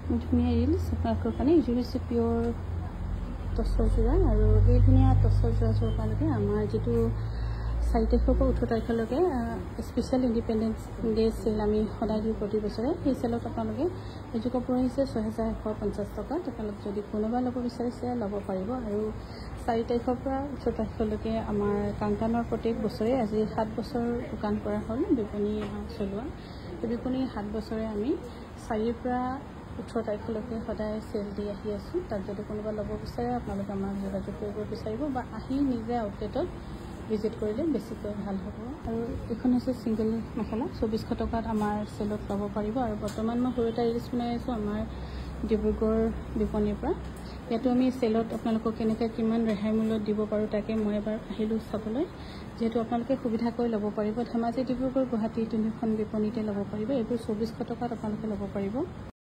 ধুনীয়া ৰিলছ আপোনালোকৰ কাৰণে। এইযোৰ হৈছে পিয়'ৰ টচৰ যোৰা আৰু এই ধুনীয়া টচৰ যোৰাযোৰ আপোনালোকে আমাৰ যিটো 4 তাৰিখৰ পৰা 18 তাৰিখলৈকে স্পেচিয়েল ইণ্ডিপেণ্ডেন্স ডে চেল আমি সদায় দিওঁ প্ৰতি বছৰে। সেই চেলত আপোনালোকে এইযোৰ কাপোৰ আহিছে 6150 টকাত। আপোনালোকে যদি কোনোবা ল'ব বিচাৰিছে ল'ব পাৰিব। আৰু 4 তাৰিখৰ পৰা 18 তাৰিখলৈকে আমাৰ কাংকানৰ প্ৰত্যেক বছৰে আজি 7 বছৰ দোকান কৰা হ'ল বিপণী চলোৱা। এই বিপণী 7 বছৰে আমি 4ৰ পৰা 18 তাৰিখলৈকে সদায় চেল দি আহি আছোঁ। তাত যদি কোনোবা ল'ব বিচাৰে আপোনালোকে আমাক যোগাযোগ কৰিব বিচাৰিব বা আহি নিজে আউটলেটত ভিজিট কৰিলে বেছিকৈ ভাল হ'ব। আৰু এইখন হৈছে ছিংগল মেখেলা 2400 টকাত আমাৰ চেলত ল'ব পাৰিব। আৰু বৰ্তমান মই সৰু এটা ৰিলছ বনাই আছোঁ আমাৰ ডিব্ৰুগড় বিপণীৰ পৰা। ইয়াতো আমি চেলত আপোনালোকক কেনেকৈ কিমান ৰেহাই মূল্যত দিব পাৰোঁ তাকে মই এবাৰ আহিলোঁ চাবলৈ। যিহেতু আপোনালোকে সুবিধা কৰি ল'ব পাৰিব। ধেমাজি ডিব্ৰুগড় গুৱাহাটী 3খন বিপণীতে ল'ব পাৰিব। এইবোৰ 2400 টকাত আপোনালোকে ল'ব পাৰিব।